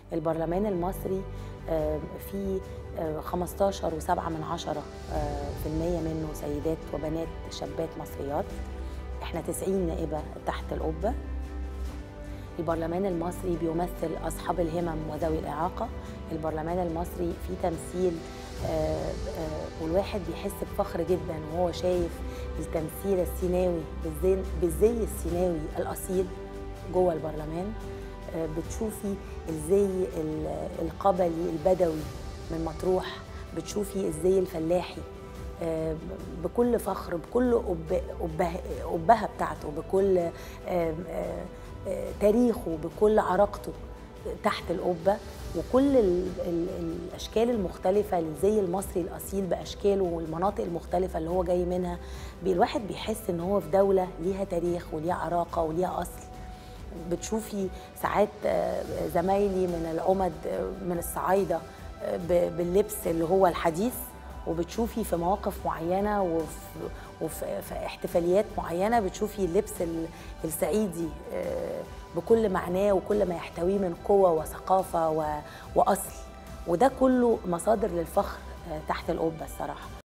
البرلمان المصري فيه 15.7% منه سيدات وبنات شابات مصريات. احنا 90 نائبة تحت القبة. البرلمان المصري بيمثل أصحاب الهمم وذوي الإعاقة. البرلمان المصري فيه تمثيل والواحد بيحس بفخر جدا وهو شايف التمثيل السيناوي بالزي السيناوي الأصيل جوه البرلمان. بتشوفي الزي القبلي البدوي من مطروح، بتشوفي الزي الفلاحي بكل فخر، بكل أبهة بتاعته، بكل تاريخه، بكل عراقته تحت القبة، وكل الأشكال المختلفة للزي المصري الأصيل بأشكاله والمناطق المختلفة اللي هو جاي منها. الواحد بيحس إن هو في دولة ليها تاريخ وليها عراقة وليها أصل. بتشوفي ساعات زمايلي من العمد من الصعايدة باللبس اللي هو الحديث، وبتشوفي في مواقف معينة وفي احتفاليات معينة بتشوفي اللبس الصعيدي بكل معناه وكل ما يحتويه من قوة وثقافة وأصل، وده كله مصادر للفخر تحت القبة الصراحة.